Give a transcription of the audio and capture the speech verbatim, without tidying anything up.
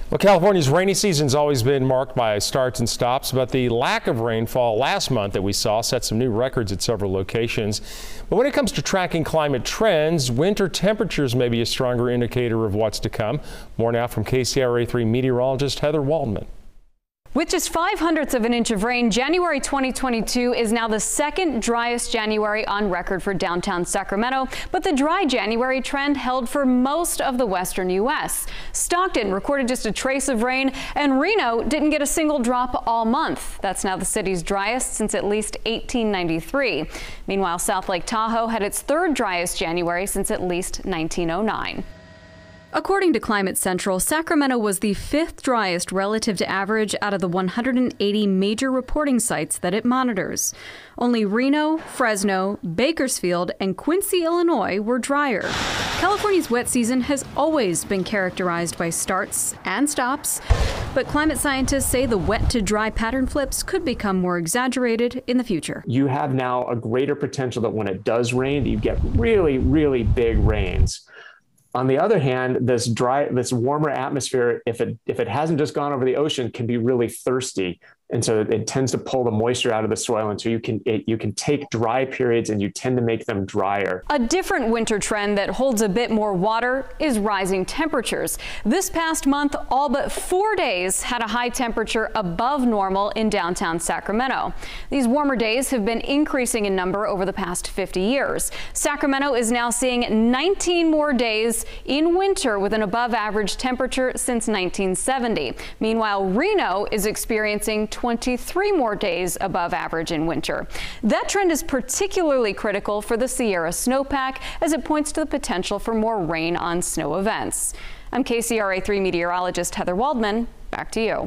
Well, California's rainy season's always been marked by starts and stops, but the lack of rainfall last month that we saw set some new records at several locations. But when it comes to tracking climate trends, winter temperatures may be a stronger indicator of what's to come. More now from K C R A three meteorologist Heather Waldman. With just five hundredths of an inch of rain, January twenty twenty-two is now the second driest January on record for downtown Sacramento, but the dry January trend held for most of the western U S Stockton recorded just a trace of rain, and Reno didn't get a single drop all month. That's now the city's driest since at least eighteen ninety-three. Meanwhile, South Lake Tahoe had its third driest January since at least nineteen oh nine. According to Climate Central, Sacramento was the fifth driest relative to average out of the one hundred eighty major reporting sites that it monitors. Only Reno, Fresno, Bakersfield, and Quincy, Illinois were drier. California's wet season has always been characterized by starts and stops, but climate scientists say the wet to dry pattern flips could become more exaggerated in the future. You have now a greater potential that when it does rain, you get really, really big rains. On the other hand, this dry, this warmer atmosphere, if it if it hasn't just gone over the ocean, can be really thirsty, and so it tends to pull the moisture out of the soil, and so you can it, you can take dry periods and you tend to make them drier. A different winter trend that holds a bit more water is rising temperatures. This past month, all but four days had a high temperature above normal in downtown Sacramento. These warmer days have been increasing in number over the past fifty years. Sacramento is now seeing nineteen more days in winter with an above average temperature since nineteen seventy. Meanwhile, Reno is experiencing twenty-three more days above average in winter. That trend is particularly critical for the Sierra snowpack, as it points to the potential for more rain on snow events. I'm K C R A three meteorologist Heather Waldman. Back to you.